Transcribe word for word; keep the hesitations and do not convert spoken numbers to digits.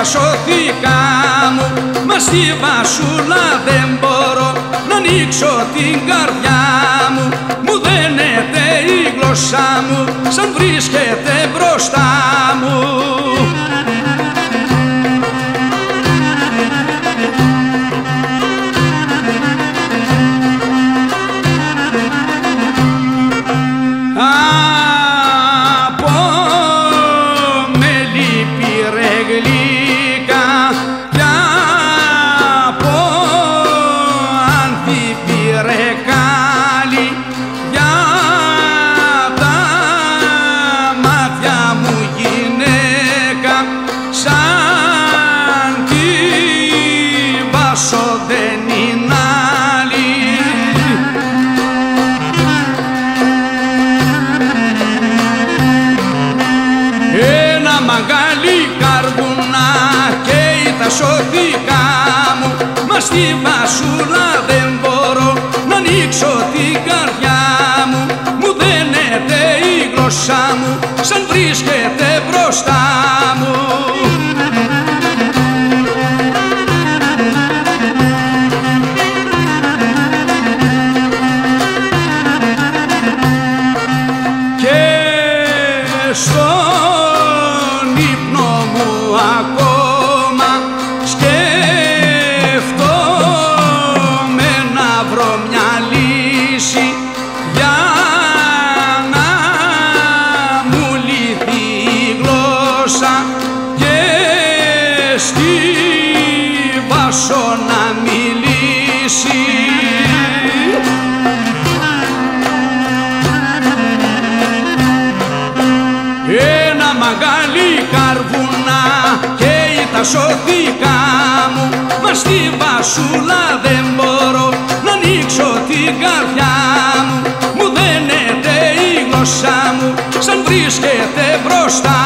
σώθηκα μου, μα στη βασούλα δεν μπορώ να ανοίξω την καρδιά μου. Μου δένεται η γλώσσα μου σαν βρίσκεται μπροστά μου. Σώθηκα μου, μα στη βασούλα δεν μπορώ να ανοίξω την καρδιά μου. Μου δένεται η γλώσσα μου σαν βρίσκεται μπροστά μου. Και στον ύπνο μου ακόμα για να μου λυθεί η γλώσσα και στη Βάσο να μιλήσει. Ένα μαγκάλι καρβούνα καίει τα σώθηκα μου, μα στη βασούλα δεν μπορώ να ανοίξω την καρδιά μου. Μου δένεται η γλώσσα μου σαν βρίσκεται μπροστά